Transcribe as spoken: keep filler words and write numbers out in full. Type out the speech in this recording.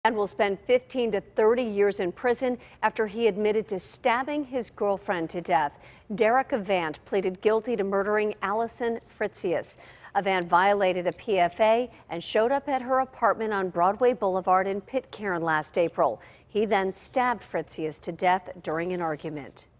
And will spend fifteen to thirty years in prison after he admitted to stabbing his girlfriend to death. Derek Avant pleaded guilty to murdering Allison Fritzius. Avant violated a P F A and showed up at her apartment on Broadway Boulevard in Pittsburgh last April. He then stabbed Fritzius to death during an argument.